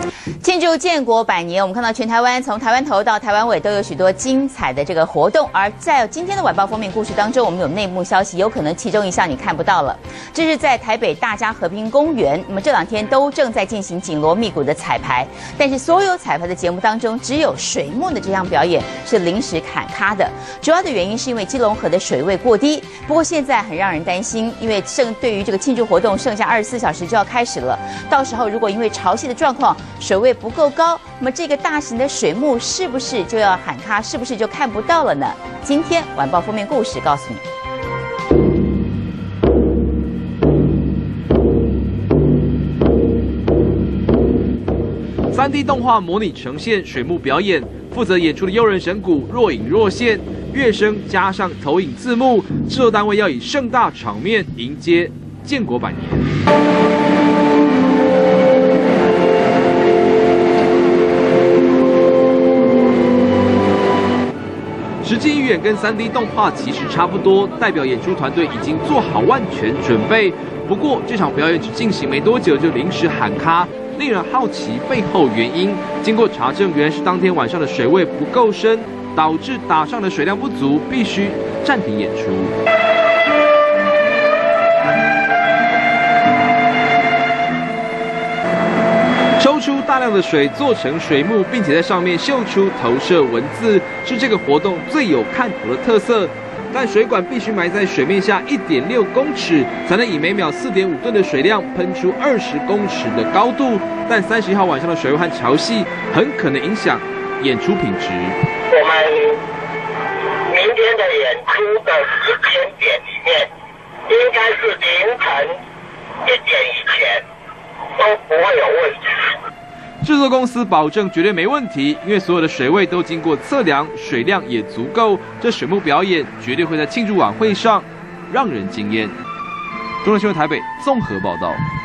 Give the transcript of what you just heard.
庆祝建国100年，我们看到全台湾从台湾头到台湾尾都有许多精彩的这个活动。而在今天的晚报封面故事当中，我们有内幕消息，有可能其中一项你看不到了。这是在台北大家和平公园，那么这2天都正在进行紧锣密鼓的彩排，但是所有彩排的节目当中，只有水幕的这项表演是临时砍咖的。主要的原因是因为基隆河的水位过低。不过现在很让人担心，因为对于这个庆祝活动剩下24小时就要开始了，到时候如果因为潮汐的状况，水位不够高，那么这个大型的水幕是不是就要喊卡，是不是就看不到了呢？今天晚报封面故事告诉你。 3D 动画模拟呈现水幕表演，负责演出的诱人神鼓若隐若现，乐声加上投影字幕，制作单位要以盛大场面迎接建国100年。实际预演跟3D 动画其实差不多，代表演出团队已经做好万全准备。不过这场表演只进行没多久就临时喊卡，令人好奇背后原因。经过查证，原来是当天晚上的水位不够深，导致打上的水量不足，必须暂停演出。抽出大量的水做成水幕，并且在上面绣出投射文字，是这个活动最有看头的特色。但水管必须埋在水面下1.6公尺，才能以每秒4.5吨的水量喷出20公尺的高度。但31号晚上的水位和潮汐很可能影响演出品质。 我们明天的演出的时间点里面，应该是凌晨1点以前都不会有问题。 制作公司保证绝对没问题，因为所有的水位都经过测量，水量也足够。这水幕表演绝对会在庆祝晚会上让人惊艳。中央新闻台北综合报道。